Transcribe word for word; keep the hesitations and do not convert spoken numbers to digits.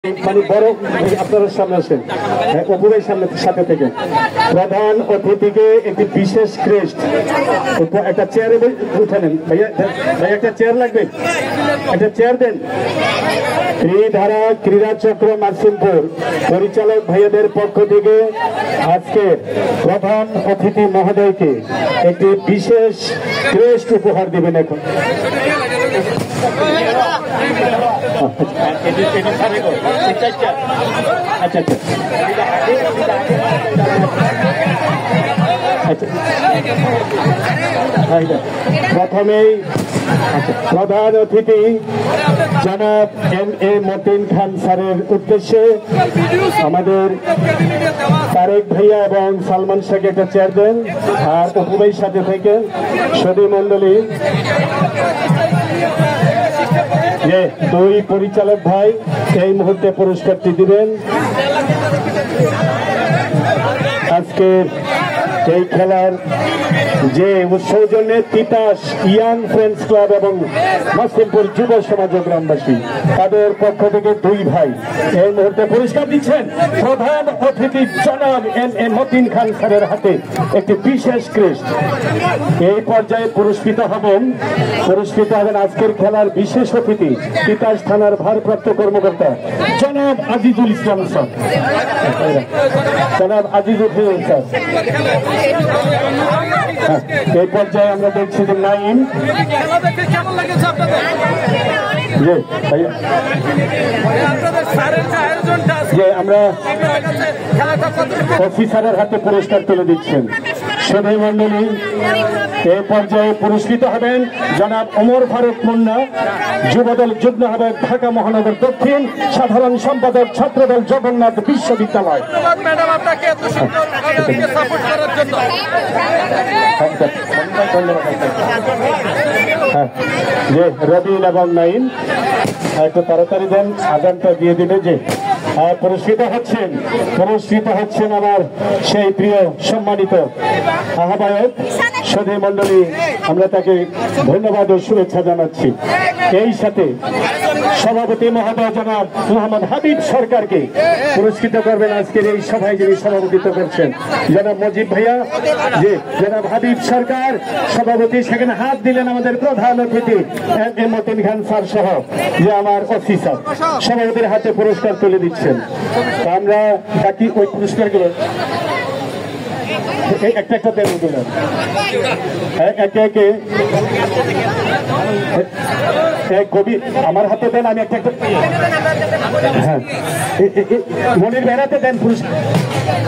মানে বড় আপনারা সামনে আসেন, অপুরের সামনে সাথে থেকে প্রধান অতিথিকে একটি বিশেষ ক্রেস্ট একটা চেয়ারে উঠে নেন। ভাইয়া ভাই একটা চেয়ার লাগবে, একটা চেয়ার দেন। ত্রিধারা ক্রীড়া চক্র মাসিমপুর পরিচালক ভাইয়াদের পক্ষ থেকে আজকে প্রধান অতিথি মহোদয়কে একটি বিশেষ ক্রেস্ট উপহার দেবেন। এখন আচ্ছা আচ্ছা আচ্ছা প্রথমেই প্রধান অতিথি জনাব এম এ মতিন খান স্যারের উদ্দেশ্যে আমাদের তারেক ভাইয়া এবং সালমান শাহকে একটা চেয়ার দেন। আর অপু ভাইয়ের সাথে থেকে সদী মন্ডলী যে দুই পরিচালক ভাই এই মুহূর্তে পুরস্কারটি দিবেন। আজকের এই খেলার যে সৌজন্যে তিতাস ইয়াং ফ্রেন্ডস ক্লাব এবং মাসিমপুর যুব সমাজ গ্রামবাসী তাদের পক্ষ থেকে দুই ভাই এই মুহূর্তে পুরস্কার দিচ্ছেন। প্রধান অতিথি জনাব এম এ মতিন খান স্যারের হাতে একটি বিশেষ ক্রেস্ট। এই পর্যায়ে পুরস্কৃত হবেন পুরস্কৃত হবেন আজকের খেলার বিশেষ অতিথি তিতাস থানার ভারপ্রাপ্ত কর্মকর্তা জনাব আজিজুল ইসলাম স্যার। জনাব আজিজুল স্যার এই পর্যায়ে আমরা দেখছি যে নাইম যে আমরা অফিসারের হাতে পুরস্কার তুলে দিচ্ছেন। সদী মন্ডলী এই পর্যায়ে পুরস্কৃত হবেন জনাব ওমর ফারুক মুন্না, যুবদল যুগ্ম আহ্বায়ক ঢাকা মহানগর দক্ষিণ, সাধারণ সম্পাদক ছাত্রদল জগন্নাথ বিশ্ববিদ্যালয়। হ্যাঁ যে রবিন এবং নাইম একটু তাড়াতাড়ি দেন, আগানটা দিয়ে দিলে যে পুরস্কৃত হচ্ছেন পুরস্কৃত হচ্ছেন আমার সেই প্রিয় সম্মানিত আহ্বায়ক সদী মন্ডলী। আমরা তাকে ধন্যবাদ ও শুভেচ্ছা জানাচ্ছি। এই সাথে সভাপতি মহোদয় জনাব মোহাম্মদ হাবিব সরকারকে পুরস্কৃত করবেন আজকের এই সভায় যিনি সভাপতিত্ব করছেন জনাব মজিব ভাইয়া। যে জনাব হাবিব সরকার সভাপতি, সেখানে হাত দিলেন আমাদের প্রধান অতিথি M A Matin Khan sir সহ যে আমার অফিসার সভাপতির হাতে পুরস্কার তুলে দিচ্ছেন। আমরা বাকি ওই পুরস্কারগুলো একটা একটা দেন, একে একে কবি আমার হাতে দেন, আমি একটা একটা হ্যাঁ মনির বেড়াতে দেন পুরস্কার।